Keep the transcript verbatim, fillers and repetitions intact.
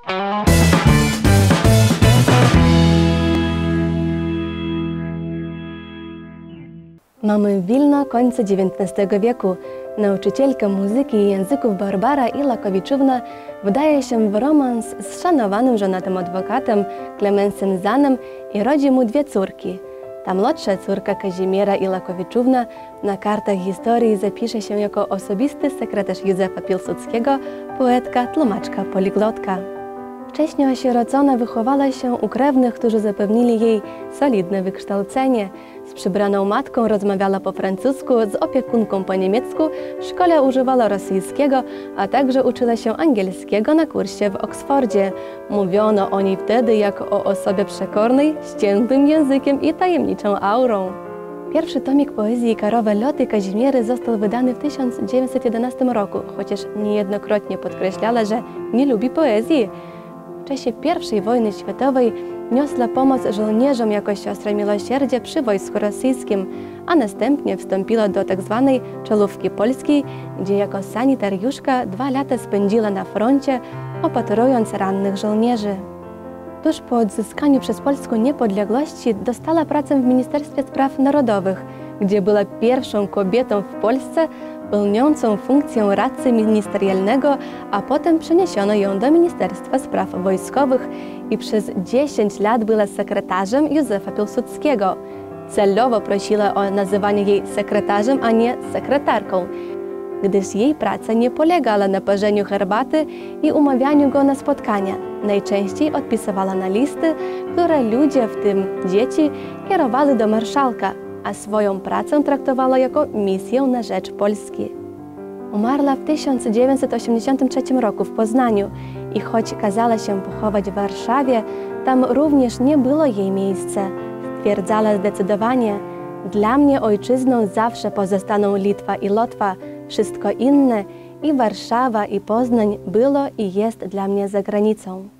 Mamy Wilno końca dziewiętnastego wieku. Nauczycielka muzyki i języków Barbara Ilakowiczówna wdaje się w romans z szanowanym żonatym adwokatem Klemensem Zanem i rodzi mu dwie córki. Ta młodsza córka Kazimiera Ilakowiczówna na kartach historii zapisze się jako osobisty sekretarz Józefa Piłsudskiego, poetka, tłumaczka, poliglotka. Wcześniej osierocona wychowała się u krewnych, którzy zapewnili jej solidne wykształcenie. Z przybraną matką rozmawiała po francusku, z opiekunką po niemiecku, w szkole używała rosyjskiego, a także uczyła się angielskiego na kursie w Oksfordzie. Mówiono o niej wtedy jak o osobie przekornej, ściętym językiem i tajemniczą aurą. Pierwszy tomik poezji Karowe loty Kazimiery został wydany w tysiąc dziewięćset jedenastym roku, chociaż niejednokrotnie podkreślała, że nie lubi poezji. W czasie pierwszej wojny światowej niosła pomoc żołnierzom jako siostra miłosierdzia przy wojsku rosyjskim, a następnie wstąpiła do tzw. czołówki polskiej, gdzie jako sanitariuszka dwa lata spędziła na froncie, opatrując rannych żołnierzy. Tuż po odzyskaniu przez Polskę niepodległości dostała pracę w Ministerstwie Spraw Narodowych, gdzie była pierwszą kobietą w Polsce pełniącą funkcję radcy ministerialnego, a potem przeniesiono ją do Ministerstwa Spraw Wojskowych i przez dziesięć lat była sekretarzem Józefa Piłsudskiego. Celowo prosiła o nazywanie jej sekretarzem, a nie sekretarką, gdyż jej praca nie polegała na parzeniu herbaty i umawianiu go na spotkania. Najczęściej odpisywała na listy, które ludzie, w tym dzieci, kierowali do marszałka, a swoją pracę traktowała jako misję na rzecz Polski. Umarła w tysiąc dziewięćset osiemdziesiątym trzecim roku w Poznaniu i choć kazała się pochować w Warszawie, tam również nie było jej miejsca. Stwierdzała zdecydowanie: dla mnie ojczyzną zawsze pozostaną Litwa i Łotwa, wszystko inne i Warszawa i Poznań było i jest dla mnie za granicą.